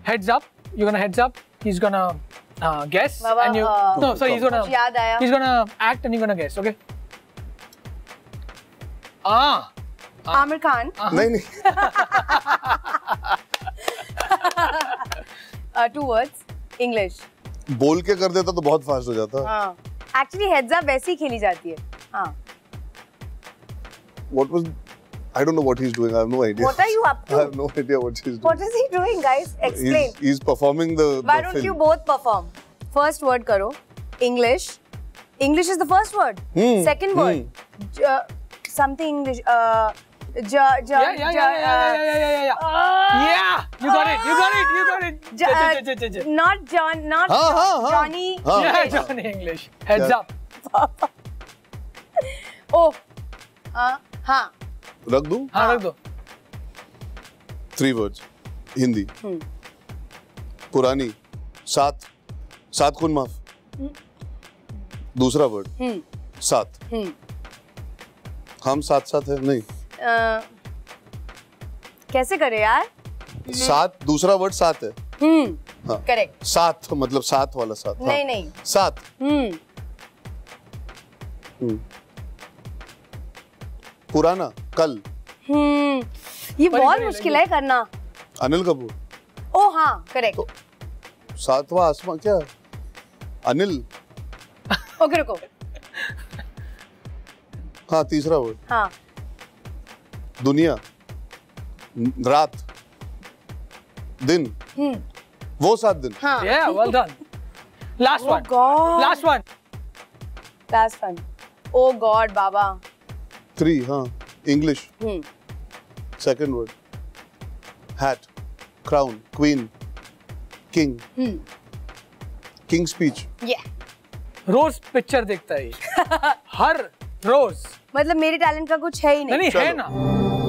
heads up. You're gonna heads up. He's gonna guess, Baba, and you. No, sorry. He's gonna. याद आया. He's gonna act, and you're gonna guess. Okay. Aamir Khan. नहीं. 2 words. English. बोल के कर देता तो बहुत फास्ट हो जाता. हाँ. Actually heads up वैसे ही खेली जाती है. हाँ. What was? I don't know what he's doing. I have no idea. What are you up to? I have no idea what he's doing. What is he doing, guys? Explain. He's performing the. Why don't you both perform? First word karo. English. English is the first word. Second word. Something English. Yeah. Yeah. You got it. You got it. Not John. Not Johnny. Yeah, Johnny English. Heads up. Oh. हाँ. रख दूँ? हाँ रख दो. 3 words. Hindi. पुरानी. सात खून माफ. दूसरा वर्ड. 7. हम साथ है नहीं. कैसे करे यार? 7 दूसरा वर्ड 7 है. हाँ. करेक्ट. 7 मतलब 7 वाला 7. नहीं. 7. पुराना कल. ये बहुत मुश्किल है करना. अनिल कपूर. ओ हाँ करेक्ट. तो 7वां आसमान क्या? अनिल. ओके रुको. हाँ तीसरा वर्ड. हाँ. दुनिया. रात. दिन. वो 7 दिन. हाँ. Yeah, well done. Last one. God. Last one. Oh God, बाबा. 3 हाँ. English. Second word. Hat. Crown. Queen. King. King speech. Yeah. रोज पिक्चर देखता है हर रोज. मतलब मेरे टैलेंट का कुछ है ही नहीं. नहीं है ना.